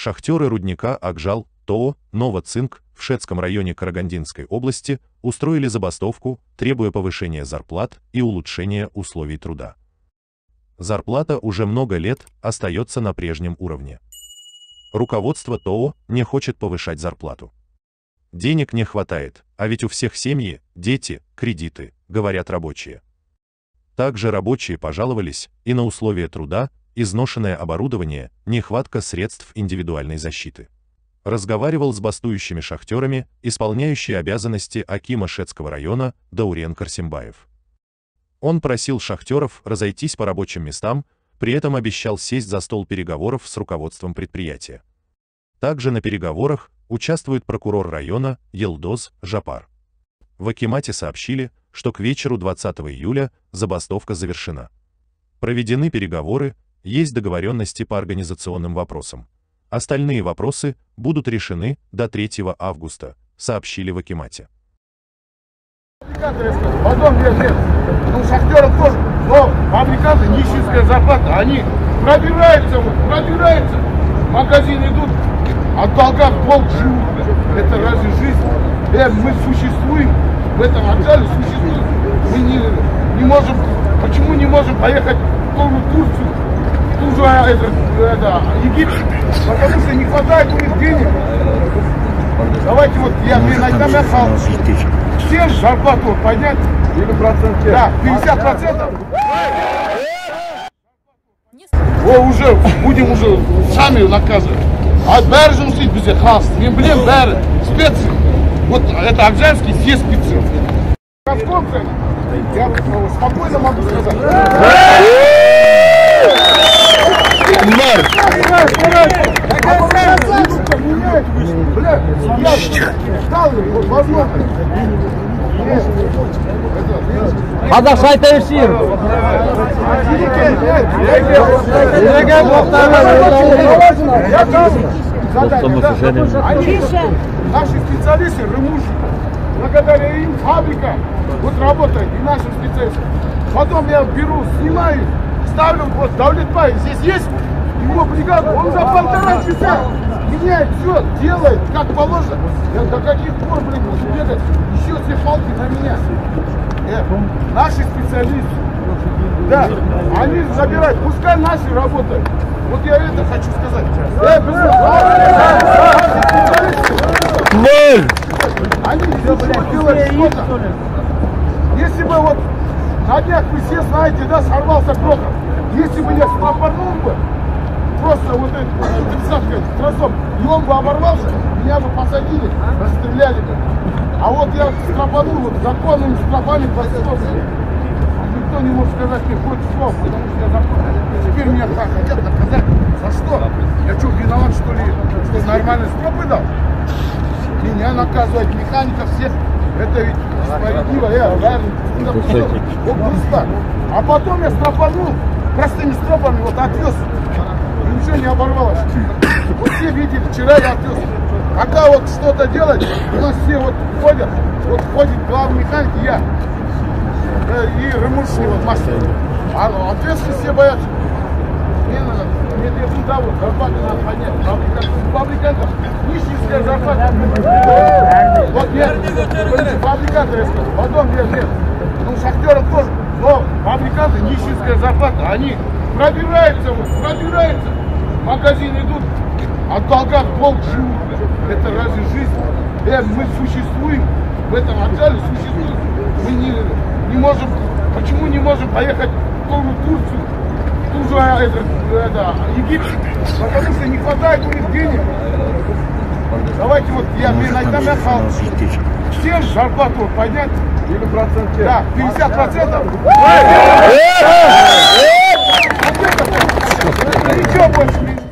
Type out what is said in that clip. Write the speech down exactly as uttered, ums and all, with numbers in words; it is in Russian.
Шахтеры рудника Акжал ТОО «Новоцинк» в Шацком районе Карагандинской области устроили забастовку, требуя повышения зарплат и улучшения условий труда. Зарплата уже много лет остается на прежнем уровне. Руководство ТОО не хочет повышать зарплату. Денег не хватает, а ведь у всех семьи, дети, кредиты, говорят рабочие. Также рабочие пожаловались и на условия труда, изношенное оборудование, нехватка средств индивидуальной защиты. Разговаривал с бастующими шахтерами, исполняющий обязанности акима Шацкого района Даурен Карсимбаев. Он просил шахтеров разойтись по рабочим местам, при этом обещал сесть за стол переговоров с руководством предприятия. Также на переговорах участвует прокурор района Елдоз Жапар. В акимате сообщили, что к вечеру двадцатого июля забастовка завершена. Проведены переговоры, есть договоренности по организационным вопросам. Остальные вопросы будут решены до третьего августа, сообщили в акимате. Потом нет, нет. Ну, шахтерам тоже. Но фабриканты, нищенская зарплата, они пробираются, вот, пробираются. В магазин идут, от долга в долг живут. Это разве жизнь? Э, мы существуем, в этом Акжале существуем. Мы не, не можем, почему не можем поехать в ту же Турцию, в ту же это, это, Египет? Потому что не хватает у них денег. Давайте вот я мне найдам мясо. Всем зарплату поднять. Или процент? Да, пятьдесят процентов. О, уже будем уже сами наказывать. А бәрі сидит бізде хас. Мен білем бәрі специи. Вот это Акжальский все специи. Я спокойно могу сказать. Қазақша эфир. Наши специалисты, рымуши, благодаря им фабрика вот работает, и нашим специалистам. Потом я беру, снимаю, ставлю, вот Давлетбай, здесь есть его бригада, он за полтора часа меняет все, делает, как положено. Я до каких пор, блин, буду бегать, еще все палки на меня. Э, наши специалисты, да, они забирают, пускай наши работают. Вот я это хочу сказать. Э, они делают что-то. Если бы вот на днях вы все знаете, да, сорвался Прохор. Если бы я стропанул бы, просто вот этот тридцатка тросом, и он бы оборвался, меня бы посадили, расстреляли бы. А вот я стропанул вот законными стропами пластиковыми. Никто не может сказать мне хоть слов, потому что я закон. Теперь меня хотят наказать. За что? Я что, виноват, что ли, что нормальные стропы дал? Меня наказывать, механиков всех. Это ведь справедливо, я реально. Вот просто. А потом я стропанул, простыми стропами вот отвез. И ничего не оборвалось. Вот все видели, вчера я отвез. Когда вот что-то делать, у нас все вот ходят. Вот ходит главный механик, я. И рымушный вот мастер. А ну, ответственность все боятся. Мне надо, мне туда вот зарплаты надо поднять. Фабрикантов нищенская зарплата. Вот нет, фабриканты, я скажу. Потом нет, нет. Ну, шахтерам тоже. Но фабриканты нищенская зарплата. Они пробираются, вот, пробираются. В магазин идут, от долга в долг живут. Это разве жизнь? Э, мы существуем, в этом Акжале существуем. Мы не, не можем, почему не можем поехать в ту же Турцию, в ту же это, это, Египет? Потому что не хватает у них денег. Давайте вот я мне найдам мясо. Всем зарплату поднять. Или процент? Да, пятьдесят процентов. Ничего больше не